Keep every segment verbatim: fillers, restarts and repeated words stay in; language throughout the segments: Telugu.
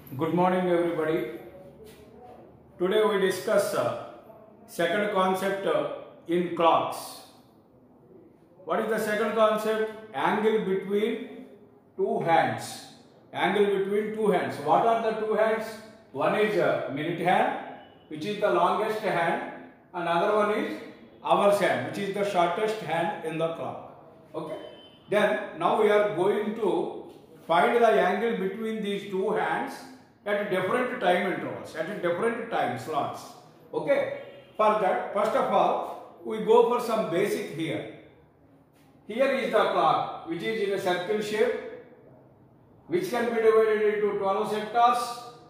Good morning, everybody. Today we discuss uh, second concept uh, in clocks. What is the second concept? Angle between two hands. Angle between two hands. What are the two hands? One is a minute hand, which is the longest hand. Another one is hours hand, which is the shortest hand in the clock. Okay. Then now we are going to find the angle between these two hands at different time intervals, at different time slots. Okay. For that, first of all, we go for some basic here. Here is the clock, which is in a circle shape, which can be divided into twelve sectors,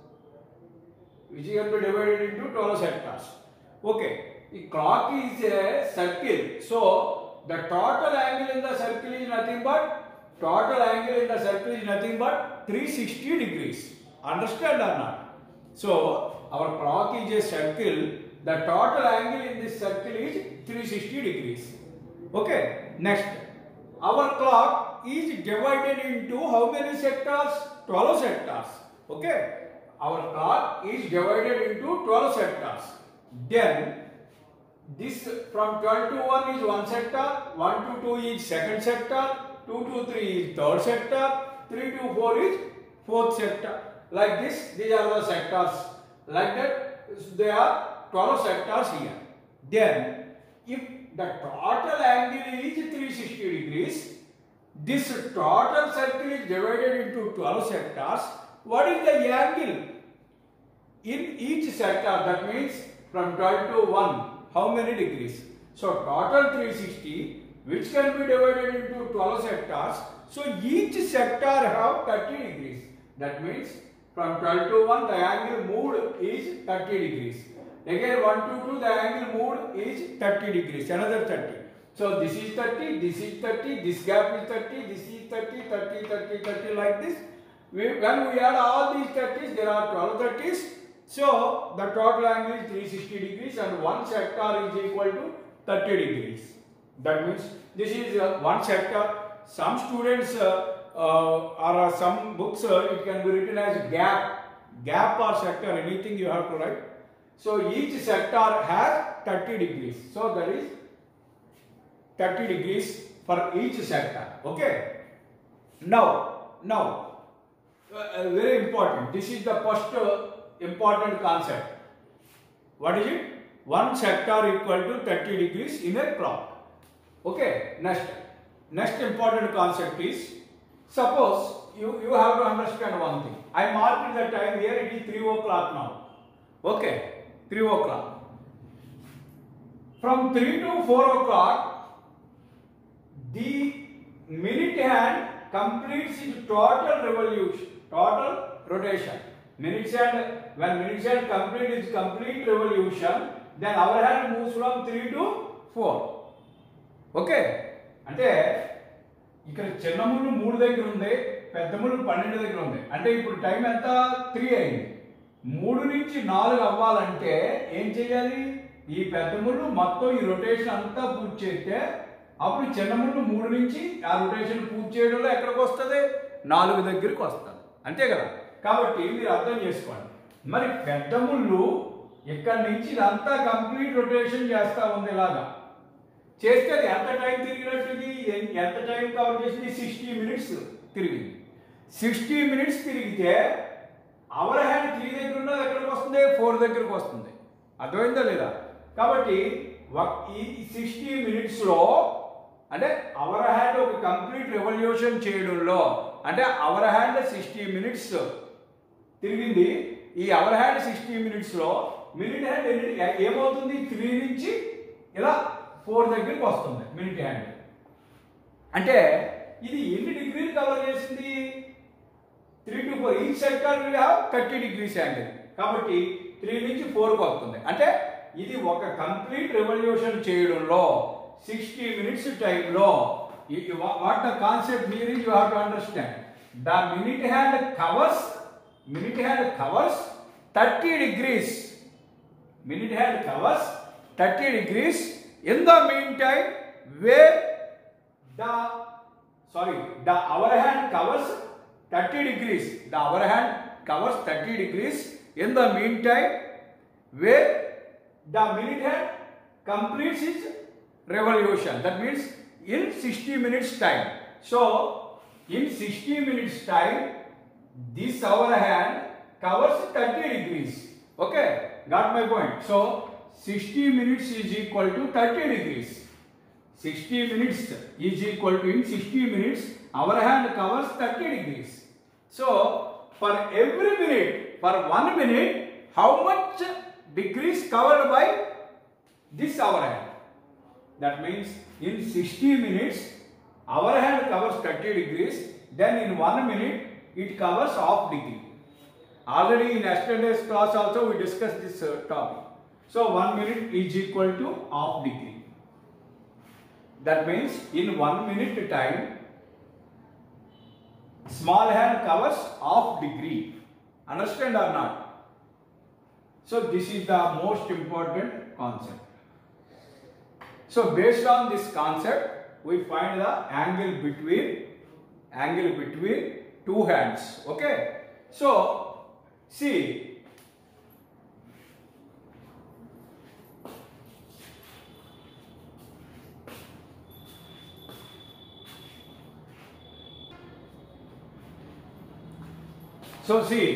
which can be divided into twelve sectors. Okay. The clock is a circle, so the total angle in the circle is nothing but total angle in the circle is nothing but three hundred sixty degrees. Understand or not? So our clock is a circle. The total angle in this circle is three hundred sixty degrees. Okay. Next, our clock is divided into how many sectors? twelve sectors. Okay. Our clock is divided into twelve sectors. Then this from twelve to one is one sector, one to two is second sector, two to three is third sector, three to four is fourth sector. Like this, these are the sectors. Like that, there are twelve sectors here. Then, if the total angle is three hundred sixty degrees, this total circle is divided into twelve sectors. What is the angle in each sector? That means from twelve to one. How many degrees? So total three hundred sixty, which can be divided into twelve sectors. So each sector have thirty degrees. That means from twelve to one, the angle moved is thirty degrees. Again one to two, the angle moved is thirty degrees. Another thirty. So this is thirty, this is thirty, this gap is thirty, this is thirty, thirty, thirty, thirty, like this. We, when we add all these thirties, there are twelve thirties. So the total angle is three hundred sixty degrees and one sector is equal to thirty degrees. That means this is uh, one sector. Some students uh, uh, or uh, some books uh, it can be written as gap, gap or sector, anything you have to write. So each sector has thirty degrees. So that is thirty degrees for each sector. Okay. Now, now uh, very important. This is the first uh, important concept. What is it? One sector equal to thirty degrees in a clock. Okay. Next, next important concept is, suppose you, you have to understand one thing. I marked the time here, it is three o'clock now. Okay. three o'clock. From three to four o'clock, the minute hand completes its total revolution, total rotation. Minutes hand, when minutes hand complete its complete revolution, then our hand moves from three to four. Okay? అంటే ఇక్కడ చిన్న ముళ్ళు మూడు దగ్గర ఉంది, పెద్ద ముళ్ళు పన్నెండు దగ్గర ఉంది. అంటే ఇప్పుడు టైం ఎంత? త్రీ అయింది. మూడు నుంచి నాలుగు అవ్వాలంటే ఏం చేయాలి? ఈ పెద్ద ముళ్ళు మొత్తం ఈ రొటేషన్ అంతా పూర్తి చేస్తే అప్పుడు చిన్న ముళ్ళు మూడు నుంచి ఆ రొటేషన్ పూర్తి చేయడంలో ఎక్కడికి వస్తుంది? నాలుగు దగ్గరికి వస్తుంది. అంతే కదా? కాబట్టి మీరు అర్థం చేసుకోండి. మరి పెద్ద ముళ్ళు ఇక్కడ నుంచి ఇదంతా కంప్లీట్ రొటేషన్ చేస్తా ఉంది. ఇలాగా చేస్తే అది ఎంత టైం తిరిగినట్టుది? ఎంత టైం కవర్ చేసింది? సిక్స్టీ మినిట్స్ తిరిగింది. సిక్స్టీ మినిట్స్ తిరిగితే అవర్ హ్యాండ్ త్రీ దగ్గర ఉన్నది ఎక్కడికి వస్తుంది? ఫోర్ దగ్గరకు వస్తుంది. అర్థమైందా లేదా? కాబట్టి ఈ సిక్స్టీ మినిట్స్లో అంటే అవర్ హ్యాండ్ ఒక కంప్లీట్ రెవల్యూషన్ చేయడంలో, అంటే అవర్ హ్యాండ్ సిక్స్టీ మినిట్స్ తిరిగింది. ఈ అవర్ హ్యాండ్ సిక్స్టీ మినిట్స్లో మినిట్ హ్యాండ్ ఏమవుతుంది? త్రీ నుంచి ఇలా ఫోర్ దగ్గరికి వస్తుంది మినిట్ హ్యాండ్. అంటే ఇది ఎన్ని డిగ్రీలు కవర్ చేసింది? Three to four. Each sector will have thirty degrees angle. కాబట్టి త్రీ నుంచి ఫోర్కి వస్తుంది. అంటే ఇది ఒక కంప్లీట్ రెవల్యూషన్ చేయడంలో సిక్స్టీ మినిట్స్ టైంలో what the concept here is you have to understand. The minute hand covers minute hand covers thirty degrees. Minute hand covers thirty degrees. In the meantime, where the sorry the hour hand covers thirty degrees. The hour hand covers thirty degrees in the meantime where the minute hand completes its revolution. That means in sixty minutes time. So in sixty minutes time this hour hand covers thirty degrees. Okay, got my point. So sixty minutes is equal to thirty degrees. sixty minutes is equal to, in sixty minutes our hand covers thirty degrees. So for every minute, for one minute, how much degrees covered by this hour hand? That means in sixty minutes our hand covers thirty degrees, then in one minute it covers half degree. Already in yesterday's class also we discussed this uh, topic. So one minute is equal to half degree. That means in one minute time small hand covers half degree. Understand or not? So this is the most important concept. So based on this concept we find the angle between angle between two hands. Okay, so see, so see,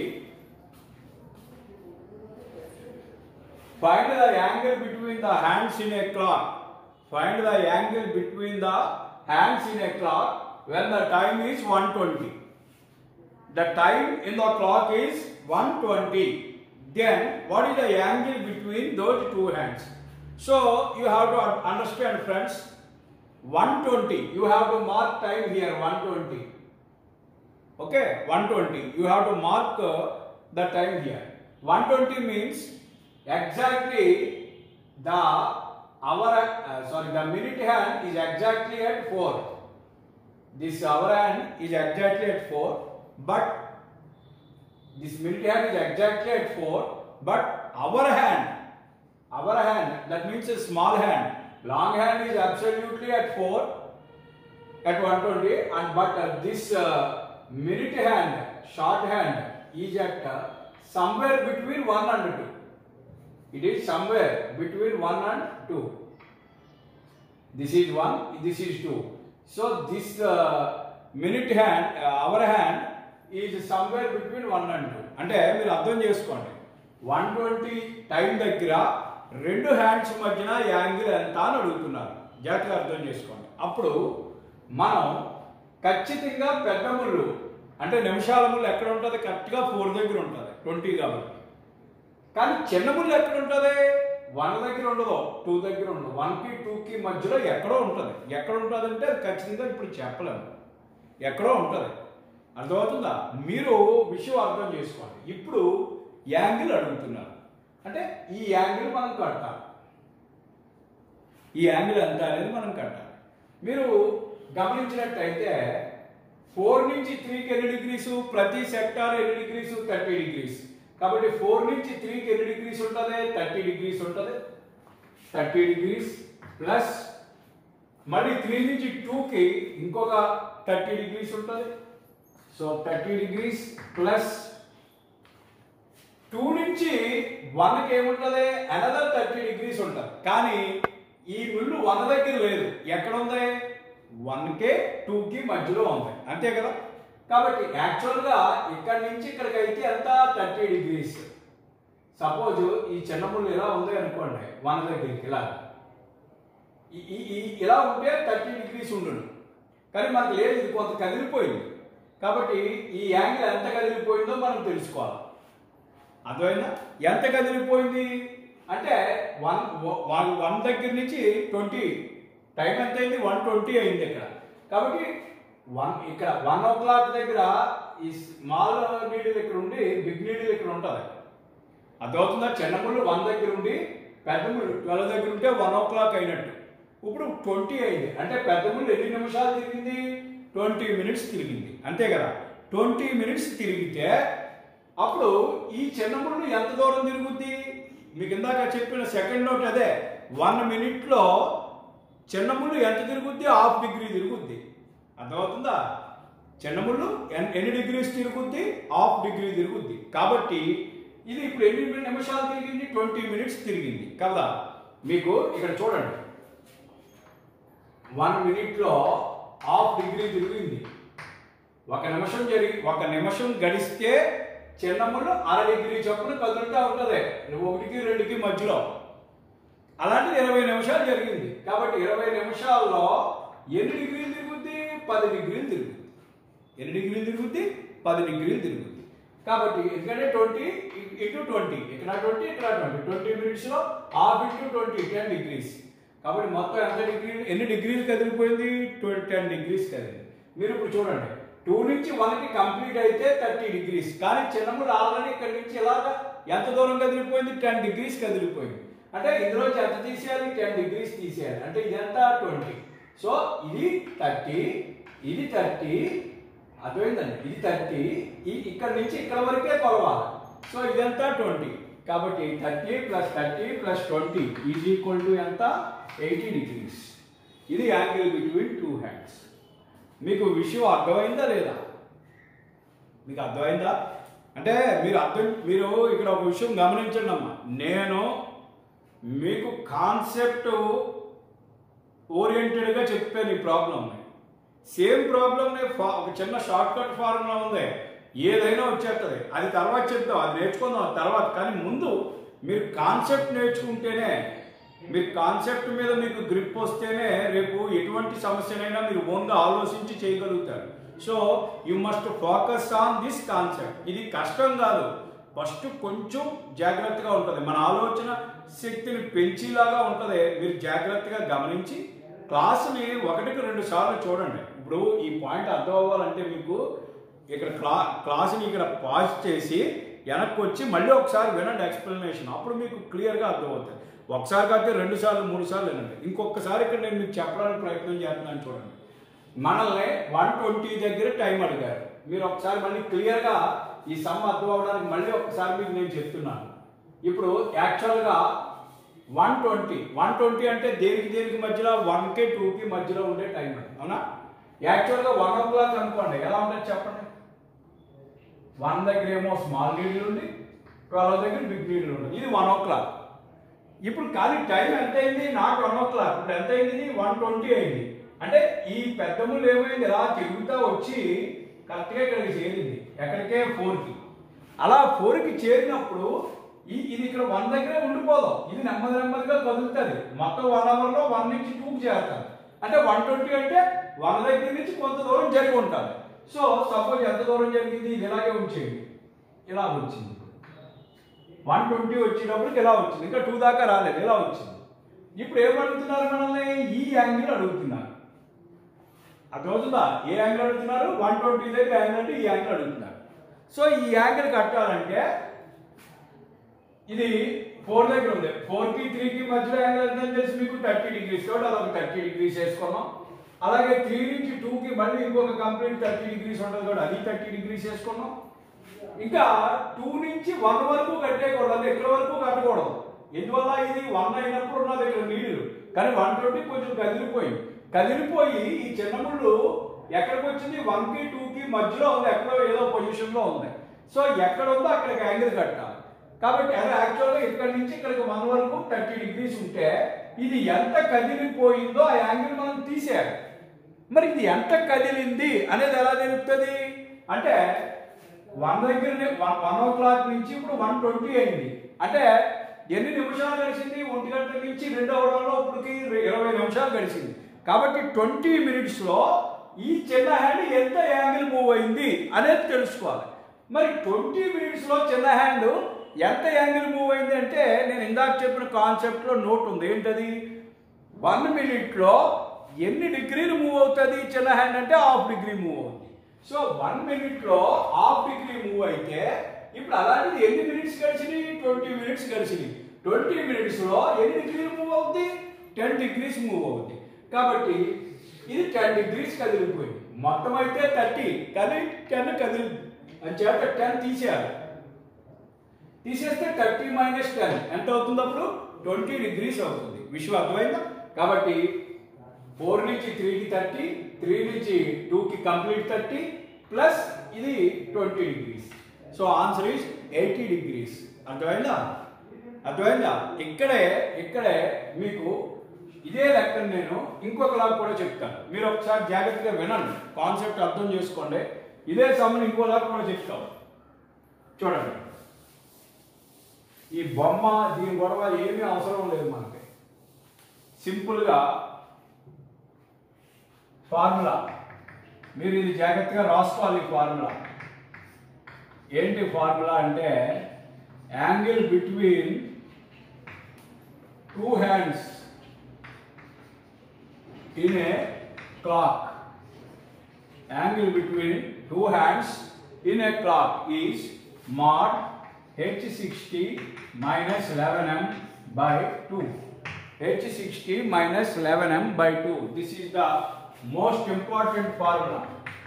find the angle between the hands in a clock. Find the angle between the hands in a clock when the time is one twenty. The time in the clock is one twenty. Then what is the angle between those two hands? So you have to understand, friends, one twenty. You have to mark time here, one twenty. Okay, one twenty. You have to mark uh, the time here. one twenty means exactly the hour, uh, sorry, the minute hand is exactly at four. This hour hand is exactly at four, but this minute hand is exactly at four, but our hand, our hand, that means a small hand, long hand is absolutely at four, at one twenty, and but uh, this uh, minute hand, short hand is at uh, somewhere between one and two. It is somewhere between one and two. This is one, this is two. So this uh, minute hand, uh, our hand is somewhere between one and two. అంటే మీరు అర్థం చేసుకోండి, one twenty టైం దగ్గర రెండు హ్యాండ్స్ మధ్యన యాంగిల్ ఎంత అని అడుగుతున్నారు. జాగ్రత్తగా అర్థం చేసుకోండి. అప్పుడు మనం ఖచ్చితంగా పెద్ద ముళ్ళు అంటే నిమిషాల ముళ్ళు ఎక్కడ ఉంటుంది? కరెక్ట్గా ఫోర్ దగ్గర ఉంటుంది, ట్వంటీ కాబట్టి. కానీ చిన్న ముళ్ళు ఎక్కడ ఉంటుంది? వన్ దగ్గర ఉండదు, టూ దగ్గర ఉండదు. వన్కి టూకి మధ్యలో ఎక్కడో ఉంటుంది. ఎక్కడ ఉంటుంది అంటే అది ఖచ్చితంగా ఇప్పుడు చెప్పలేము, ఎక్కడో ఉంటుంది. అర్థమవుతుందా? మీరు విషయం అర్థం చేసుకోండి. ఇప్పుడు యాంగిల్ అడుగుతున్నారు అంటే ఈ యాంగిల్ మనం కట్టాలి, ఈ యాంగిల్ ఎంత అనేది మనం కట్టాలి. మీరు గమనించినట్టయితే ఫోర్ నుంచి త్రీకి ఎన్ని డిగ్రీస్? ప్రతి సెక్టార్ ఎన్ని డిగ్రీస్? Thirty degrees. కాబట్టి ఫోర్ నుంచి త్రీకి ఎన్ని డిగ్రీస్ ఉంటుంది? థర్టీ డిగ్రీస్ ఉంటుంది. థర్టీ డిగ్రీస్ ప్లస్ మళ్ళీ త్రీ నుంచి టూకి ఇంకొక థర్టీ డిగ్రీస్ ఉంటుంది. So thirty degrees plus two నుంచి వన్కి ఏముంటుంది? అనదర్ థర్టీ డిగ్రీస్ ఉంటుంది. కానీ ఈ ముళ్ళు వన్ దగ్గర లేదు, ఎక్కడ ఉంది? వన్కే టూకి మధ్యలో ఉంది, అంతే కదా. కాబట్టి యాక్చువల్గా ఇక్కడ నుంచి ఇక్కడికి అయితే ఎంత? Thirty degrees. సపోజ్ ఈ చిన్న ముళ్ళు ఇలా ఉంది అనుకోండి, వన్ దగ్గరికి ఇలా ఇలా ఉంటే థర్టీ డిగ్రీస్ ఉండును. కానీ మనకు లేదు, ఇది కొంత కదిలిపోయింది. కాబట్టి ఈ యాంగిల్ ఎంత కదిలిపోయిందో మనం తెలుసుకోవాలి. అర్థమైనా? ఎంత కదిలిపోయింది అంటే వన్ వన్ దగ్గర నుంచి ట్వంటీ టైం ఎంత అయింది? వన్ ట్వంటీ అయింది ఇక్కడ. కాబట్టి వన్ ఇక్కడ వన్ ఓ క్లాక్ దగ్గర ఈ స్మాల్ నీడిల్ ఇక్కడ ఉండి బిగ్ నీడిల్ ఇక్కడ ఉంటుంది. అర్థమవుతుందా? చిన్న ముళ్ళు వన్ దగ్గర ఉండి పెద్ద ముళ్ళు ట్వెల్వ్ దగ్గర ఉంటే వన్ ఓ క్లాక్ అయినట్టు. ఇప్పుడు ట్వంటీ అయింది అంటే పెద్ద ముళ్ళు ఎన్ని నిమిషాలు తిరిగింది? ట్వంటీ మినిట్స్ తిరిగింది, అంతే కదా. ట్వంటీ మినిట్స్ తిరిగితే అప్పుడు ఈ చిన్న ముళ్ళు ఎంత దూరం తిరుగుద్ది? మీకు ఇందాక చెప్పిన సెకండ్ నోట్ అదే, వన్ మినిట్లో చిన్న ముళ్ళు ఎంత తిరుగుద్ది? Half degree తిరుగుద్ది. అర్థమవుతుందా? చిన్న ముళ్ళు ఎన్ని డిగ్రీస్ తిరుగుద్ది, హాఫ్ డిగ్రీ తిరుగుద్ది. కాబట్టి ఇది ఇప్పుడు ఎన్ని నిమిషాలు తిరిగింది, ట్వంటీ మినిట్స్ తిరిగింది కదా. మీకు ఇక్కడ చూడండి, వన్ మినిట్లో హాఫ్ డిగ్రీ తిరిగింది. ఒక నిమిషం జరిగి ఒక నిమిషం గడిస్తే చిన్న ముళ్ళు అర డిగ్రీ చొప్పున కదులుతూ ఉంటుంది ఒకటికి రెండుకి మధ్యలో. అలాంటిది ఇరవై నిమిషాలు జరిగింది. కాబట్టి ఇరవై నిమిషాల్లో ఎన్ని డిగ్రీలు తిరుగుద్ది, పది డిగ్రీలు తిరుగుద్ది. ఎన్ని డిగ్రీలు తిరుగుద్ది, పది డిగ్రీలు తిరుగుద్ది. కాబట్టి ఎందుకంటే ట్వంటీ ఇంటూ ట్వంటీ, ఇక్కడ ట్వంటీ ఇక్కడ ట్వంటీ, ట్వంటీ మినిట్స్లో half into twenty ten degrees. కాబట్టి మొత్తం ఎంత డిగ్రీలు, ఎన్ని డిగ్రీలు కదిలిపోయింది, టెన్ డిగ్రీస్ కదిలింది. మీరు ఇప్పుడు చూడండి, టూ నుంచి వన్కి కంప్లీట్ అయితే థర్టీ డిగ్రీస్, కానీ చిన్నముడు ఆల్రెడీ ఇక్కడ నుంచి ఇలాగా ఎంత దూరం కదిలిపోయింది, టెన్ డిగ్రీస్ కదిలిపోయింది. అంటే ఇందులోంచి ఎంత తీసేయాలి, టెన్ డిగ్రీస్ తీసేయాలి. అంటే ఇదంతా ట్వంటీ. సో ఇది థర్టీ, ఇది థర్టీ, అర్థమైందండి, ఇది థర్టీ, ఈ ఇక్కడ నుంచి ఇక్కడ వరకే కొలవాలి. సో ఇదంతా ట్వంటీ. కాబట్టి thirty plus thirty plus twenty is equal to ఎంత, ఎయిటీ డిగ్రీస్. ఇది యాంగిల్ బిట్వీన్ టూ హ్యాండ్స్. మీకు విషయం అర్థమైందా లేదా? మీకు అర్థమైందా అంటే మీరు అర్థం మీరు ఇక్కడ ఒక విషయం గమనించండి అమ్మా. నేను మీకు కాన్సెప్ట్ ఓరియంటెడ్గా చెప్పాను ఈ ప్రాబ్లమ్ని. సేమ్ ప్రాబ్లమ్ని ఒక చిన్న షార్ట్ కట్ ఫార్ములా ఉంది, ఏదైనా వచ్చేస్తుంది. అది తర్వాత చెప్తాం, అది నేర్చుకుందాం తర్వాత. కానీ ముందు మీరు కాన్సెప్ట్ నేర్చుకుంటేనే, మీరు కాన్సెప్ట్ మీద మీకు గ్రిప్ వస్తేనే రేపు ఎటువంటి సమస్యనైనా మీరు ఓన్గా ఆలోచించి చేయగలుగుతారు. So you must focus on this concept. ఇది కష్టం కాదు, ఫస్ట్ కొంచెం జాగ్రత్తగా ఉంటుంది, మన ఆలోచన శక్తిని పెంచేలాగా ఉంటుంది. మీరు జాగ్రత్తగా గమనించి క్లాస్ని ఒకటికి రెండు సార్లు చూడండి. ఇప్పుడు ఈ పాయింట్ అర్థం అవ్వాలంటే మీకు ఇక్కడ క్లా క్లాస్ని ఇక్కడ పాజ్ చేసి వెనక్కి వచ్చి మళ్ళీ ఒకసారి వినండి ఎక్స్ప్లెనేషన్, అప్పుడు మీకు క్లియర్గా అర్థమవుతుంది. ఒకసారి కాకపోతే రెండు సార్లు మూడు సార్లు వినండి. ఇంకొకసారి ఇక్కడ నేను మీకు చెప్పడానికి ప్రయత్నం చేస్తున్నాను చూడండి. మనల్ని వన్ ట్వంటీ దగ్గర టైం అడిగారు. మీరు ఒకసారి మళ్ళీ క్లియర్గా ఈ సమ్ అర్థం అవ్వడానికి మళ్ళీ ఒకసారి మీకు నేను చెప్తున్నాను. ఇప్పుడు యాక్చువల్గా వన్ ట్వంటీ వన్ ట్వంటీ అంటే దేనికి దేనికి మధ్యలో, వన్కి టూకి మధ్యలో ఉండే టైం అది, అవునా? యాక్చువల్గా వన్ ఓ క్లాక్ అనుకోండి, ఎలా ఉంటుంది చెప్పండి. వన్ దగ్గర ఏమో స్మాల్ నీడిల్ ఉంది, ట్వెల్వ్ దగ్గర బిగ్ నీడిల్ ఉంది. ఇది వన్ ఓ క్లాక్. ఇప్పుడు కానీ టైం ఎంత అయింది, నాట్ వన్ ఓ క్లాక్, ఇప్పుడు ఎంత అయింది, వన్ ట్వంటీ అయింది. అంటే ఈ పెద్ద ముళ్ళు ఏమైంది, ఇలా తిరుగుతూ వచ్చి కరెక్ట్గా ఇక్కడికి చేరింది. ఎక్కడికే ఫోర్కి. అలా ఫోర్కి చేరినప్పుడు ఈ ఇది ఇక్కడ వన్ దగ్గరే ఉండిపోదాం, ఇది నెమ్మది నెమ్మదిగా కదులుతుంది. మొత్తం వన్ అవర్లో వన్ నుంచి టూకి చేరుతుంది. అంటే వన్ ట్వంటీ అంటే వన్ దగ్గర నుంచి కొంత దూరం జరిగి ఉంటుంది. సో సపోజ్ ఎంత దూరం జరిగింది, ఇది ఇలాగే ఉంచేయండి, ఇలా వచ్చింది. వన్ ట్వంటీ వచ్చేటప్పటికి ఇలా వచ్చింది, ఇంకా టూ దాకా రాలేదు, ఇలా వచ్చింది. ఇప్పుడు ఏం అడుగుతున్నారు మనల్ని, ఈ యాంగిల్ అడుగుతున్నారు. అర్థమవుతుందా? ఏ యాంగిల్ అడుగుతున్నారు, వన్ ట్వంటీ దగ్గర యాంగిల్ అంటే ఈ యాంగిల్ అడుగుతున్నారు. సో ఈ యాంగిల్ కట్టాలంటే ఇది ఫోర్ దగ్గర ఉంది, ఫోర్కి త్రీకి మధ్యలో యాంగిల్ ఎంత తెలిసి మీకు థర్టీ డిగ్రీస్. కాబట్టి అలా ఒక థర్టీ డిగ్రీస్ వేసుకున్నాం. అలాగే త్రీ నుంచి టూకి మళ్ళీ ఇంకొక కంప్లీట్ థర్టీ డిగ్రీస్ ఉంటుంది కాబట్టి అది థర్టీ డిగ్రీస్ వేసుకున్నాం. ఇంకా టూ నుంచి వన్ వరకు కట్టేయకూడదు, అంటే ఎక్కడ వరకు కట్టకూడదు. ఎందువల్ల, ఇది వన్ అయినప్పుడు ఉన్నది ఇక్కడ నీళ్ళు, కానీ వన్ ట్వంటీ కొంచెం కదిలిపోయింది. కదిలిపోయి ఈ చిన్న ముళ్ళు ఎక్కడికి వచ్చింది, వన్కి టూకి మధ్యలో ఉంది, ఎక్కడో ఏదో పొజిషన్లో ఉంది. సో ఎక్కడ ఉందో అక్కడికి యాంగిల్ కట్టాలి. కాబట్టి అది యాక్చువల్గా ఇక్కడ నుంచి ఇక్కడికి వన్ వరకు థర్టీ డిగ్రీస్ ఉంటే ఇది ఎంత కదిలిపోయిందో ఆ యాంగిల్ మనం తీసేయాలి. మరి ఇది ఎంత కదిలింది అనేది ఎలా తెలుస్తుంది అంటే, వన్ దగ్గర వన్ వన్ ఓ క్లాక్ నుంచి ఇప్పుడు వన్ ట్వంటీ అయింది. అంటే ఎన్ని నిమిషాలు గడిచింది, ఒంటి గంట నుంచి రెండు అవడంలో ఇప్పటికి ఇరవై నిమిషాలు గడిచింది. కాబట్టి ట్వంటీ మినిట్స్లో ఈ చిన్న హ్యాండ్ ఎంత యాంగిల్ మూవ్ అయింది అనేది తెలుసుకోవాలి. మరి ట్వంటీ మినిట్స్లో చిన్న హ్యాండ్ ఎంత యాంగిల్ మూవ్ అయింది అంటే, నేను ఇందాక చెప్పిన కాన్సెప్ట్లో నోట్ ఉంది. ఏంటది, వన్ మినిట్లో ఎన్ని డిగ్రీలు మూవ్ అవుతుంది చిన్న హ్యాండ్ అంటే హాఫ్ డిగ్రీ మూవ్ అవుతుంది. సో వన్ మినిట్లో హాఫ్ డిగ్రీ మూవ్ అయితే ఇప్పుడు అలాంటిది ఎన్ని మినిట్స్ గడిచినాయి, ట్వంటీ మినిట్స్ గడిచినాయి. ట్వంటీ మినిట్స్లో ఎన్ని డిగ్రీలు మూవ్ అవుతుంది, టెన్ డిగ్రీస్ మూవ్ అవుతుంది. కాబట్టి ఇది టెన్ డిగ్రీస్ కదిలిపోయింది. మొత్తం అయితే థర్టీ, కానీ టెన్ కదిలి అని చేత టెన్ తీసేయాలి. తీసేస్తే థర్టీ మైనస్ టెన్ ఎంత అవుతుంది, అప్పుడు ట్వంటీ డిగ్రీస్ అవుతుంది. విషయం అర్థమైందా? కాబట్టి ఫోర్ నుంచి త్రీకి థర్టీ, త్రీ నుంచి టూకి కంప్లీట్ థర్టీ, ప్లస్ ఇది twenty degrees. So answer is eighty degrees. అర్థమైందా? అర్థమైందా? ఇక్కడే ఇక్కడే మీకు ఇదే లెక్కను నేను ఇంకొకలాగా కూడా చెప్తాను. మీరు ఒకసారి జాగ్రత్తగా వినండి, కాన్సెప్ట్ అర్థం చేసుకోండి. ఇదే సమ్మని ఇంకోలాగా కూడా చెప్తాను. చూడండి, ఈ బొమ్మ దీని గొడవ ఏమీ అవసరం లేదు మనకి. సింపుల్గా ఫార్ములా మీరు ఇది జాగ్రత్తగా రాసుకోవాలి. ఫార్ములా ఏంటి? ఫార్ములా అంటే angle between two hands in a clock. Angle between two hands in a clock is mod h sixty minus eleven m by two. h sixty minus eleven m by two. This is the most important formula.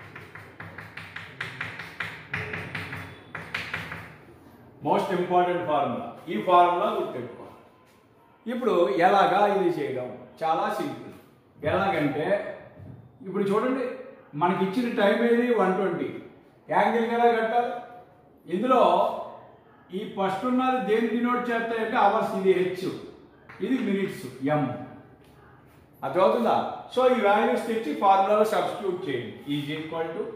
Most important formula. ఈ ఫార్ములా గుర్తుపెట్టుకోవాలి. ఇప్పుడు ఎలాగా ఇది చేయడం? చాలా సింపుల్. ఎలాగంటే ఇప్పుడు చూడండి, మనకి ఇచ్చిన టైం ఏది వన్ ట్వంటీ. యాంగిల్ ఎలా కట్టాలి? ఇందులో ఈ ఫస్ట్ ఉన్నది దేని డినోట్ చేస్తాయంటే అవర్స్. ఇది హెచ్, ఇది మినిట్స్ ఎం. అర్థమవుతుందా? సో ఈ వాల్యూస్ తెచ్చి ఫార్ములాలో సబ్స్టిట్యూట్ చేయండి. Is equal to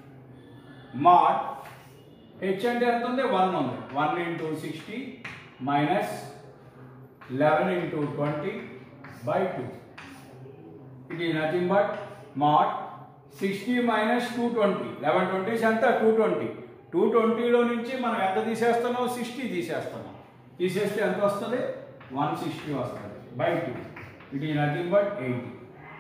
mod H అంటే ఎంత ఉంది? వన్ ఉంది. One into sixty minus eleven into twenty by two. It is nothing but mod sixty minus two twenty. eleven twenties ఎంత? two twenty. two twenty లో నుంచి మనం ఎంత తీసేస్తున్నాం? సిక్స్టీ తీసేస్తున్నాం. తీసేస్తే ఎంత వస్తుంది? one sixty వస్తుంది by two. It is nothing but eighty.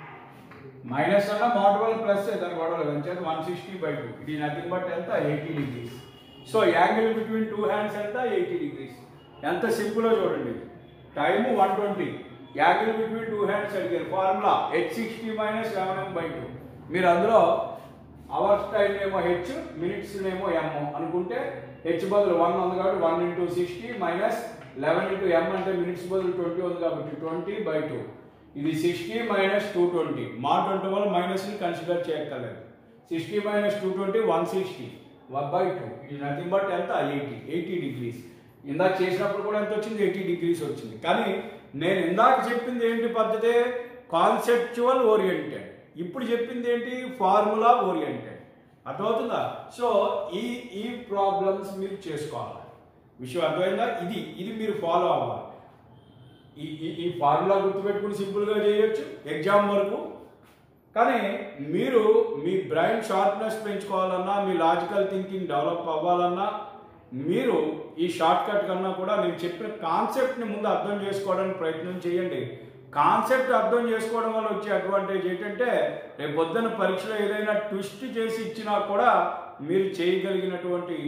Minus అన్న మోడ్ వల్ల ప్లస్ దాని గొడవలు పెంచేది one sixty by two. It is nothing but ఎంత? Eighty degrees. So angle between two hands ఎంత? Eighty degrees. ఎంత సింపుల్లో చూడండి. Time one twenty, angle between two hands అడిగారు. Formula H sixty minus eleven M by two. మీరు అందులో అవర్స్ టైం ఏమో హెచ్, మినిట్స్ ఏమో ఎమ్ అనుకుంటే హెచ్ బదులు వన్ ఉంది కాబట్టి one into sixty minus eleven into M అంటే మినిట్స్ బదులు ట్వంటీ ఉంది కాబట్టి ట్వంటీ బై టూ. ఇది సిక్స్టీ మైనస్ టూ ట్వంటీ. మా ట్వంటీ వల్ల మైనస్ని కన్సిడర్ చేయక్కర్లేదు. Sixty minus two twenty one sixty one by two. ఇది నథింగ్ బట్ ఎంత? ఎయిటీ. Eighty degrees. ఇందాక చేసినప్పుడు కూడా ఎంత వచ్చింది? ఎయిటీ డిగ్రీస్ వచ్చింది. కానీ నేను ఇందాక చెప్పింది ఏంటి పద్ధతి? Conceptual oriented. ఇప్పుడు చెప్పింది ఏంటి? Formula oriented. అర్థమవుతుందా? సో ఈ ఈ ప్రాబ్లమ్స్ మీరు చేసుకోవాలి. విషయం అర్థమైందా? ఇది ఇది మీరు ఫాలో అవ్వాలి. ఈ ఈ ఫార్ములా గుర్తుపెట్టుకుని సింపుల్గా చేయొచ్చు ఎగ్జామ్ వరకు. కానీ మీరు మీ బ్రెయిన్ షార్ప్నెస్ పెంచుకోవాలన్నా, మీ లాజికల్ థింకింగ్ డెవలప్ అవ్వాలన్నా, మీరు ఈ షార్ట్ కట్ కన్నా కూడా నేను చెప్పిన కాన్సెప్ట్ని ముందు అర్థం చేసుకోవడానికి ప్రయత్నం చేయండి. కాన్సెప్ట్ అర్థం చేసుకోవడం వల్ల వచ్చే అడ్వాంటేజ్ ఏంటంటే రేపు పొద్దున్న పరీక్షలో ఏదైనా ట్విస్ట్ చేసి ఇచ్చినా కూడా మీరు చేయగలిగినటువంటి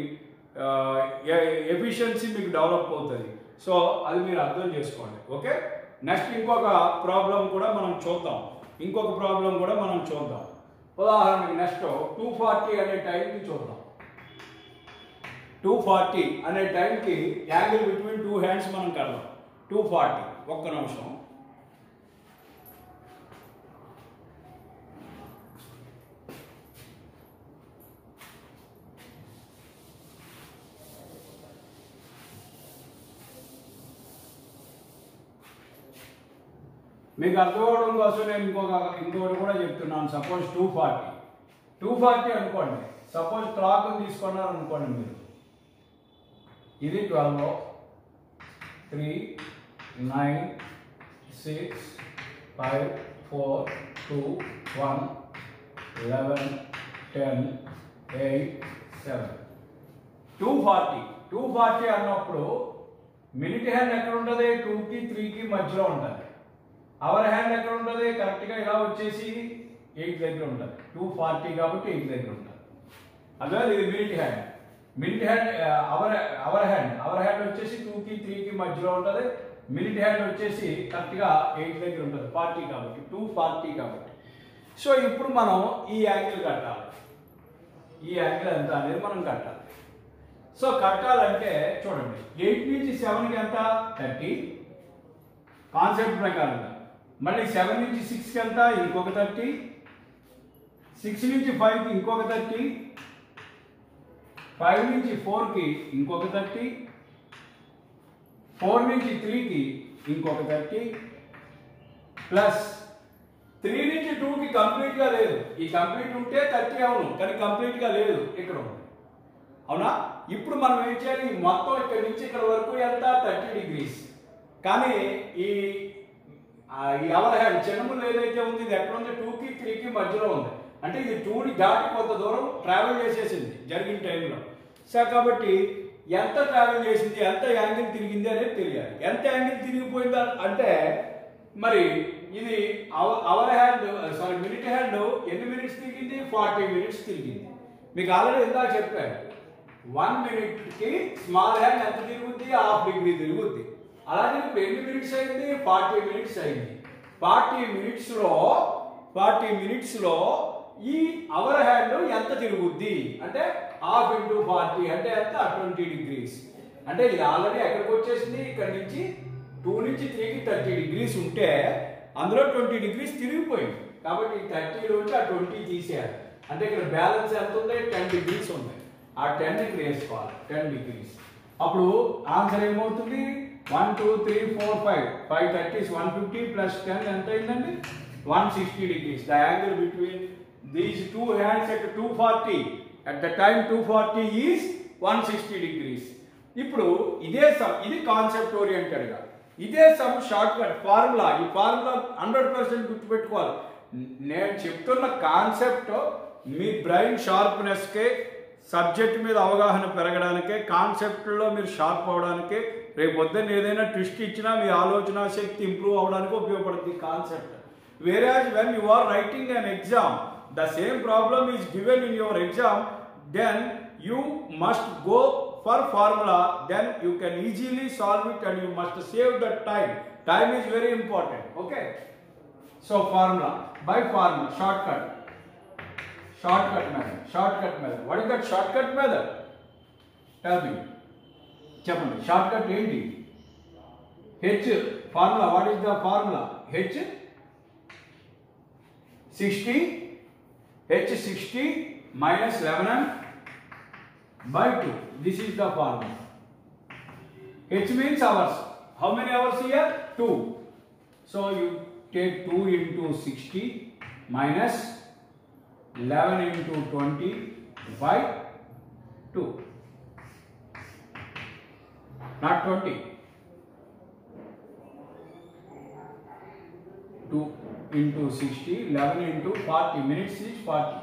ఎఫిషియన్సీ మీకు డెవలప్ అవుతుంది. సో అది మీరు అర్థం చేసుకోండి. ఓకే, నెక్స్ట్ ఇంకొక ప్రాబ్లం కూడా మనం చూద్దాం. ఇంకొక ప్రాబ్లం కూడా మనం చూద్దాం. ఉదాహరణకి నెక్స్ట్ టూ ఫార్టీ అనే టైంకి చూద్దాం. టూ ఫార్టీ అనే టైంకి యాంగిల్ బిట్వీన్ టూ హ్యాండ్స్ మనం కడదాం. Two forty. ఒక్క నిమిషం. మీకు అర్థం అవడం కోసం నేను ఇంకొక ఇంకొకటి కూడా చెప్తున్నాను. Suppose two forty two forty అనుకోండి. సపోజ్ క్లాక్ తీసుకున్నారు అనుకోండి మీరు. ఇది twelve, three, nine, six, five, four, two, one, eleven, ten, eight, seven. Two forty two forty అన్నప్పుడు మినిట్ హ్యాండ్ ఎక్కడ ఉంటుంది? టూకి త్రీకి మధ్యలో ఉంటుంది. అవర్ హ్యాండ్ ఎక్కడ ఉంటుంది? కరెక్ట్గా ఇలా వచ్చేసి ఎయిట్ దగ్గర ఉంటుంది. టూ ఫార్టీ కాబట్టి ఎయిట్ దగ్గర ఉంటుంది. అదే ఇది minute hand. Minute hand hour hour hand hour hand వచ్చేసి టూకి త్రీకి మధ్యలో ఉంటుంది. మినిట్ హ్యాండ్ వచ్చేసి కరెక్ట్గా ఎయిట్ దగ్గర ఉంటుంది. ఫార్టీ కాబట్టి టూ ఫార్టీ కాబట్టి. సో ఇప్పుడు మనం ఈ యాంగిల్ కట్టాలి. ఈ యాంగిల్ ఎంత అనేది మనం కట్టాలి. సో కట్టాలంటే చూడండి, ఎయిట్ నుంచి సెవెన్కి ఎంత? థర్టీ కాన్సెప్ట్ ప్రకారంగా. మళ్ళీ సెవెన్ నుంచి సిక్స్కి ఎంత? ఇంకొక థర్టీ. సిక్స్ నుంచి ఫైవ్కి ఇంకొక థర్టీ. ఫైవ్ నుంచి ఫోర్కి ఇంకొక థర్టీ, ఫోర్ నుంచి త్రీకి ఇంకొక థర్టీ, ప్లస్ త్రీ నుంచి టూకి కంప్లీట్గా లేదు. ఈ కంప్లీట్ ఉంటే థర్టీ అవును, కానీ కంప్లీట్గా లేదు, ఇక్కడ ఉంది. అవునా? ఇప్పుడు మనం ఏం చేయాలి? మొత్తం ఇక్కడ నుంచి ఇక్కడ వరకు ఎంత? Thirty degrees. కానీ ఈ ఈ అవర్ హ్యాండ్ చిన్నములు ఏదైతే ఉంది ఇది ఎక్కడ ఉంది? టూకి త్రీకి మధ్యలో ఉంది. అంటే ఇది టూని దాటి కొంత దూరం ట్రావెల్ చేసేసింది జరిగిన టైంలో. సో కాబట్టి ఎంత ట్రావెల్ చేసింది, ఎంత యాంగిల్ తిరిగింది అనేది తెలియాలి. ఎంత యాంగిల్ తిరిగిపోయిందా అంటే మరి ఇది hour hand sorry minute hand ఎన్ని మినిట్స్ తిరిగింది? ఫార్టీ మినిట్స్ తిరిగింది. మీకు ఆల్రెడీ ఎంత చెప్పాను, వన్ మినిట్కి స్మాల్ హ్యాండ్ ఎంత తిరుగుద్ది? Half degree తిరుగుద్ది. అలాగే ఇప్పుడు ఎన్ని మినిట్స్ అయింది? ఫార్టీ మినిట్స్ అయింది. ఫార్టీ మినిట్స్లో ఫార్టీ మినిట్స్లో ఈ అవర్ హ్యాండ్ ఎంత తిరుగుద్ది అంటే హాఫ్ ఇంటూ ఫార్టీ అంటే ఎంత? Twenty degrees. అంటే ఇది ఆల్రెడీ ఎక్కడికి వచ్చేసింది? ఇక్కడ నుంచి టూ నుంచి త్రీకి థర్టీ డిగ్రీస్ ఉంటే అందులో ట్వంటీ డిగ్రీస్ తిరిగిపోయింది. కాబట్టి థర్టీలో నుంచి ఆ ట్వంటీ తీసేయాలి. అంటే ఇక్కడ బ్యాలెన్స్ ఎంత ఉంది? టెన్ డిగ్రీస్ ఉంది. ఆ టెన్ ఇక్కడ వేసుకోవాలి, టెన్ డిగ్రీస్. అప్పుడు ఆన్సర్ ఏమవుతుంది? One two three four five five thirties one fifty plus ten ఎంత అయిందండి? One sixty degrees. The angle between these two hands at two forty at the time two forty is one sixty degrees. ఇప్పుడు ఇదే సమ్, ఇది కాన్సెప్ట్ ఓరియంటెడ్గా, ఇదే సమ్ షార్ట్ కట్ ఫార్ములా. ఈ ఫార్ములా హండ్రెడ్ పర్సెంట్ గుర్తుపెట్టుకోవాలి. నేను చెప్తున్న కాన్సెప్ట్ మీ బ్రెయిన్ షార్ప్నెస్కే, సబ్జెక్ట్ మీద అవగాహన పెరగడానికే, కాన్సెప్ట్లో మీరు షార్ప్ అవడానికే, రేపు పొద్దున్న ఏదైనా ట్విస్ట్ ఇచ్చినా మీ ఆలోచన శక్తి ఇంప్రూవ్ అవడానికి ఉపయోగపడుతుంది concept. whereas when you are writing an exam, the same problem is given in your exam, then you must go for formula, then you can easily solve it and you must save that time. Time is very important. Okay, so formula, by formula, shortcut, shortcut method, shortcut method. What is that shortcut method? Tell me. చెప్పండి, షార్ట్కట్ ఏంటి? H formula. What is the formula? H sixty, H sixty minus eleven M by two. This is the formula. H means hours. How many hours here? Two. So you take two into sixty minus eleven into twenty by two. Not twenty. two into sixty, eleven into forty. Minutes is forty.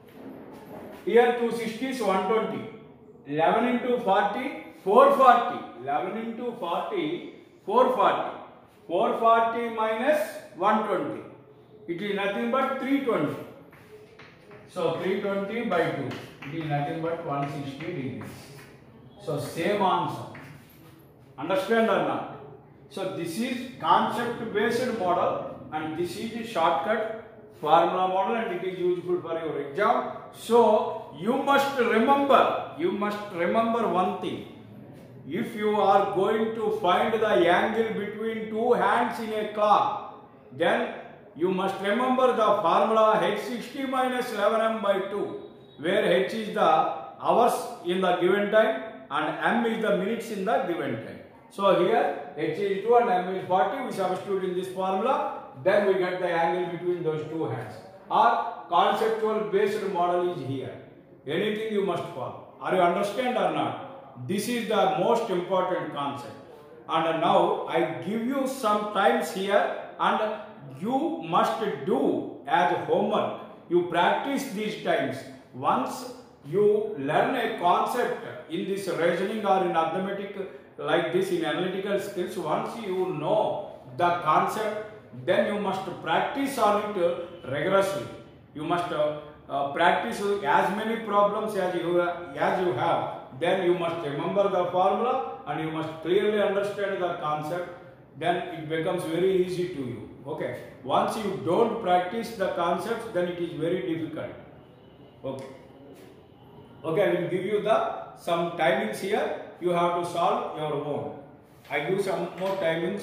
Here two sixty is one twenty. eleven into forty, four forty. eleven into forty, four forty. four forty minus one twenty. It is nothing but three twenty. So three twenty by two. It is nothing but one sixty degrees. So same answer. Understand or not? So this is concept based model and this is a shortcut formula model and it is useful for your exam. So you must remember, you must remember one thing. If you are going to find the angle between two hands in a clock, then you must remember the formula H sixty minus eleven m by two, where H is the hours in the given time and m is the minutes in the given time. So here H is two and m is forty. We substitute in this formula, then we get the angle between those two hands. Our conceptual based model is here. Anything you must follow. Are you understand or not? This is the most important concept. And now I give you some times here and you must do as homework. You practice these times. Once you learn a concept in this reasoning or in arithmetic like this in analytical skills, once you know the concept, then you must practice on it rigorously. You must uh, uh, practice as many problems as you as you have. Then you must remember the formula and you must clearly understand the concept. Then it becomes very easy to you. Okay. Once you don't practice the concepts, then it is very difficult. Okay. Okay, I will give you the some timings here. You have to solve your own. I give some more timings.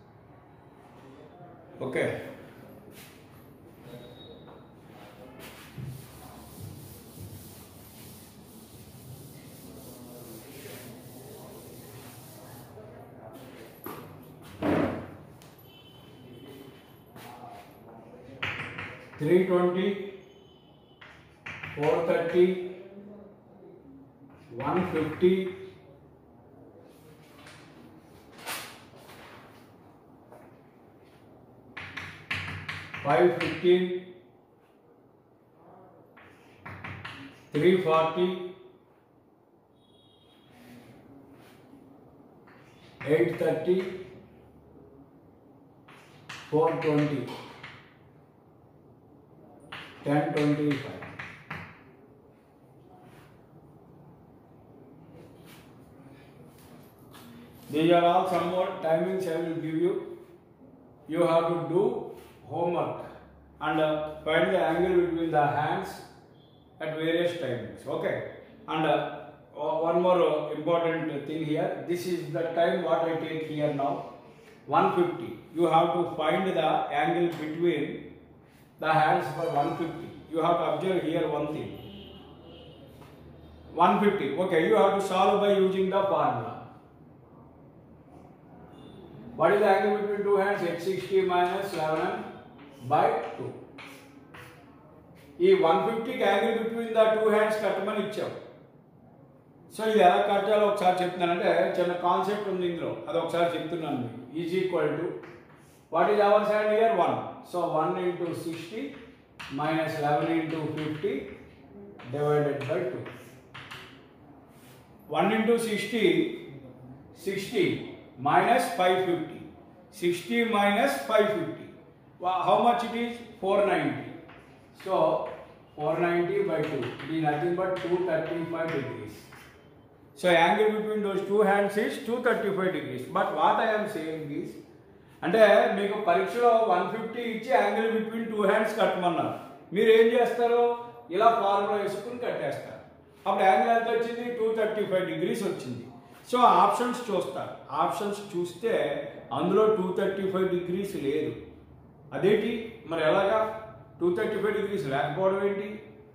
Okay. three twenty, four thirty, one fifty, five fifteen, three forty, eight thirty, four twenty, ten twenty-five. These are all some more timings I will give you. You have to do homework and uh, find the angle between the hands at various timings. Okay, and uh, one more uh, important thing here. This is the time what I take here now, one fifty. You have to find the angle between the hands for one fifty. You have to observe here one thing. one fifty. Okay, you have to solve by using the formula. What is the angle between two hands? H sixty minus eleven by two. ఈ one fifty కి angle between the two hands కట్టమని ఇచ్చాం. సో ఇది ఎలా కట్టాలో ఒకసారి చెప్తున్నానంటే చిన్న కాన్సెప్ట్ ఉంది ఇందులో, అది ఒకసారి చెప్తున్నాను మీకు. Is equal to what is hour side here one. So one into sixty minus eleven into fifty divided by two. One into sixty sixty minus five fifty. sixty minus five fifty. Well, how much it is? four ninety. So four ninety by two. It is nothing but two thirty-five degrees. So angle between those two hands is two thirty-five degrees. But what I am saying is, అంటే మీకు పరీక్షలో వన్ ఫిఫ్టీ ఇచ్చి యాంగిల్ బిట్వీన్ టూ హ్యాండ్స్ కట్టమన్నారు. మీరు ఏం చేస్తారు? ఇలా ఫార్ములా వేసుకుని కట్టేస్తారు. అప్పుడు యాంగిల్ ఎంత వచ్చింది? టూ థర్టీ ఫైవ్ డిగ్రీస్ వచ్చింది. సో ఆప్షన్స్ చూస్తారు. ఆప్షన్స్ చూస్తే అందులో టూ థర్టీ ఫైవ్ డిగ్రీస్ లేదు. అదేంటి మరి ఎలాగా? టూ థర్టీ ఫైవ్ డిగ్రీస్ లేకపోవడం ఏంటి?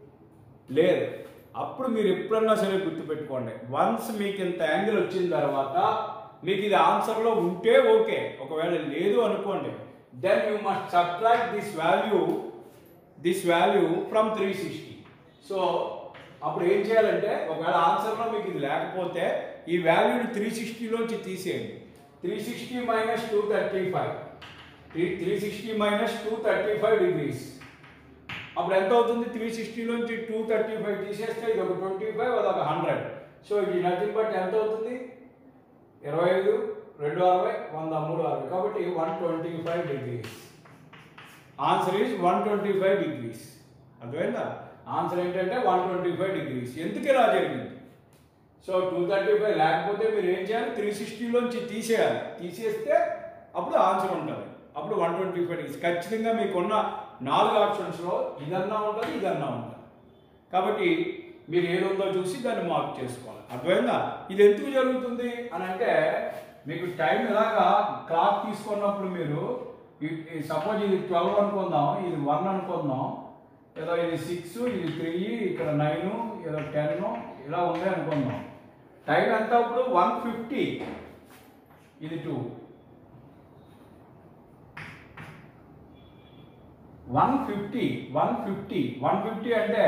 లేదు. అప్పుడు మీరు ఎప్పుడన్నా సరే గుర్తుపెట్టుకోండి, వన్స్ మీకు ఇంత యాంగిల్ వచ్చిన తర్వాత మీకు ఇది ఆన్సర్లో ఉంటే ఓకే, ఒకవేళ లేదు అనుకోండి, then you must subtract this value this value from three sixty. So అప్పుడు ఏం చేయాలంటే, ఒకవేళ ఆన్సర్లో మీకు ఇది లేకపోతే ఈ వాల్యూని త్రీ సిక్స్టీలోంచి తీసేయండి. Three sixty minus two thirty five three sixty minus two thirty five degrees. అప్పుడు ఎంత అవుతుంది? త్రీ సిక్స్టీలోంచి టూ థర్టీ ఫైవ్ తీసేస్తే ఇది ఒక ట్వంటీ ఫైవ్ అదొక హండ్రెడ్. సో ఇది నథింగ్ బట్ ఎంత అవుతుంది? ఇరవై ఐదు రెండు అరవై వంద మూడు అరవై. కాబట్టి one twenty five degrees. Answer is one twenty five degrees. అర్థమైందా? ఆన్సర్ ఏంటంటే వన్ ట్వంటీ ఫైవ్ డిగ్రీస్. ఎందుకు ఇలా జరిగింది? సో టూ థర్టీ ఫైవ్ లేకపోతే మీరు ఏం చేయాలి? త్రీ సిక్స్టీలోంచి తీసేయాలి. తీసేస్తే అప్పుడు ఆన్సర్ ఉంటుంది. అప్పుడు వన్ ట్వంటీ ఫైవ్ డిగ్రీస్. ఖచ్చితంగా మీకున్న నాలుగు ఆప్షన్స్లో ఇదన్నా ఉంటుంది, ఇదన్నా ఉంటుంది. కాబట్టి మీరు ఏదుందో చూసి దాన్ని మార్క్ చేసుకోవాలి. అర్థమైందా? ఇది ఎందుకు జరుగుతుంది అని అంటే, మీకు టైం ఇలాగా క్లాక్ తీసుకున్నప్పుడు మీరు సపోజ్ ఇది ట్వెల్వ్ అనుకుందాం, ఇది వన్ అనుకుందాం, ఏదో ఇది సిక్స్, ఇది త్రీ, ఇక్కడ నైన్, ఏదో టెన్ ఇలా ఉంది అనుకుందాం. టైం ఎంత అప్పుడు? వన్ ఫిఫ్టీ, ఇది two, one fifty one fifty one fifty అంటే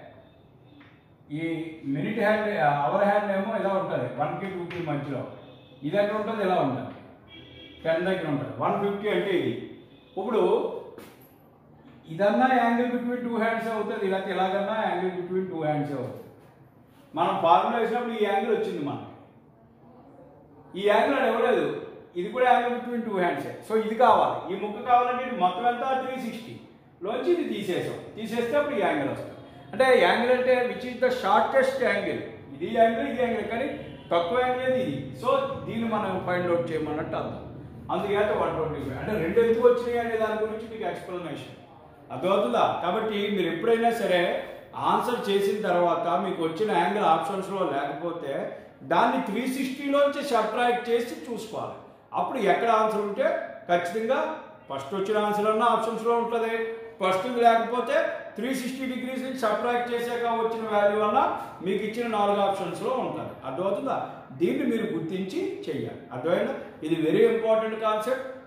ఈ మినిట్ హ్యాండ్ అవర్ హ్యాండ్ ఏమో ఇలా ఉంటుంది, వన్కి టూకి మధ్యలో. ఇది ఎక్కడ ఉంటుంది? ఇలా ఉంటుంది, టెన్ దగ్గర ఉంటుంది. వన్ ఫిఫ్టీ అంటే ఇది. ఇప్పుడు ఇదన్నా యాంగిల్ బిట్వీన్ టూ హ్యాండ్స్ అవుతుంది, ఇలా ఇలాగన్నా యాంగిల్ బిట్వీన్ టూ హ్యాండ్స్ అవుతుంది. మనం ఫార్ములా వేసినప్పుడు ఈ యాంగిల్ వచ్చింది మనకి. ఈ యాంగిల్ అని ఇవ్వలేదు, ఇది కూడా యాంగిల్ బిట్వీన్ టూ హ్యాండ్సే. సో ఇది కావాలి, ఈ ముక్క కావాలంటే ఇది మొత్తం ఎంత? త్రీ సిక్స్టీ లోంచి ఇది తీసేసాం. తీసేస్తే అప్పుడు ఈ యాంగిల్ వస్తుంది. అంటే యాంగిల్ అంటే which is the shortest angle. ఇది యాంగిల్, ఇది యాంగిల్, కానీ తక్కువ యాంగిల్ ఏది? ఇది. సో దీన్ని మనం ఫైండ్ అవుట్ చేయమన్నట్టు అర్థం. అందుకే వన్ ట్వంటీ ఫైవ్ అంటే రెండు ఎందుకు వచ్చినాయి అనే దాని గురించి మీకు ఎక్స్ప్లెనేషన్ అర్థమవుతుందా? కాబట్టి మీరు ఎప్పుడైనా సరే ఆన్సర్ చేసిన తర్వాత మీకు వచ్చిన యాంగిల్ ఆప్షన్స్లో లేకపోతే దాన్ని త్రీ సిక్స్టీలోంచి సబ్ట్రాక్ట్ చేసి చూసుకోవాలి. అప్పుడు ఎక్కడ ఆన్సర్ ఉంటే ఖచ్చితంగా ఫస్ట్ వచ్చిన ఆన్సర్ అన్న ఆప్షన్స్లో ఉంటుంది. ఫస్ట్ లేకపోతే త్రీ సిక్స్టీ డిగ్రీస్ నుంచి సబ్ట్రాక్ట్ చేసాక వచ్చిన వాల్యూ వల్ల మీకు ఇచ్చిన నాలుగు ఆప్షన్స్లో ఉంటుంది. అర్థమవుతుందా? దీన్ని మీరు గుర్తించి చెయ్యాలి. అర్థమైందా? ఇది వెరీ ఇంపార్టెంట్ కాన్సెప్ట్.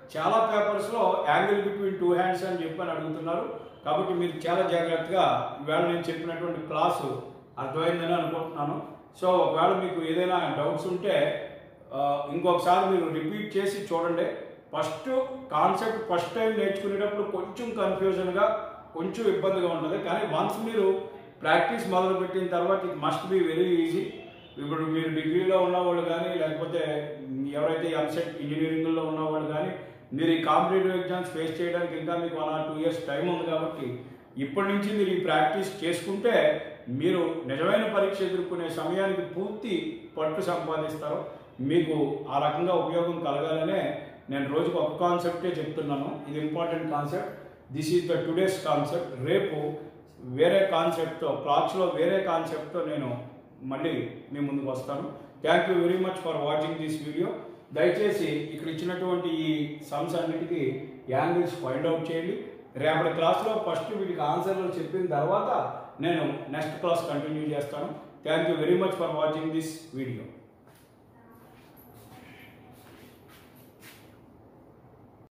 చాలా పేపర్స్లో యాంగిల్ బిట్వీన్ టూ హ్యాండ్స్ అని చెప్పని అడుగుతున్నారు. కాబట్టి మీరు చాలా జాగ్రత్తగా ఈవేళ నేను చెప్పినటువంటి క్లాసు అర్థమైందని అనుకుంటున్నాను. సో ఒకవేళ మీకు ఏదైనా డౌట్స్ ఉంటే ఇంకొకసారి మీరు రిపీట్ చేసి చూడండి. ఫస్ట్ కాన్సెప్ట్ ఫస్ట్ టైం నేర్చుకునేటప్పుడు కొంచెం కన్ఫ్యూజన్గా కొంచెం ఇబ్బందిగా ఉంటుంది. కానీ వన్స్ మీరు ప్రాక్టీస్ మొదలుపెట్టిన తర్వాత it must be very easy. ఇప్పుడు మీరు డిగ్రీలో ఉన్నవాళ్ళు కానీ లేకపోతే ఎవరైతే ఎంసెట్ ఇంజనీరింగ్లో ఉన్నవాళ్ళు కానీ మీరు ఈ కాంపిటేటివ్ ఎగ్జామ్స్ ఫేస్ చేయడానికి ఇంకా మీకు one or two years time ఉంది. కాబట్టి ఇప్పటి నుంచి మీరు ఈ ప్రాక్టీస్ చేసుకుంటే మీరు నిజమైన పరీక్ష ఎదుర్కొనే సమయానికి పూర్తి పట్టు సంపాదిస్తారు. మీకు ఆ రకంగా ఉపయోగం కలగాలనే నేను రోజుకు ఒక కాన్సెప్టే చెప్తున్నాను. ఇది important concept. This is the today's concept. రేపు వేరే కాన్సెప్ట్తో క్లాస్లో వేరే కాన్సెప్ట్తో నేను మళ్ళీ మీ ముందుకు వస్తాను. Thank you very much for watching this video. దయచేసి ఇక్కడ ఇచ్చినటువంటి ఈ సమ్స్ అన్నిటికీ యాంగిల్స్ ఫైండ్ అవుట్ చేయండి. రేపటి క్లాస్లో ఫస్ట్ వీటికి ఆన్సర్లు చెప్పిన తర్వాత నేను నెక్స్ట్ క్లాస్ కంటిన్యూ చేస్తాను. Thank you very much for watching this video.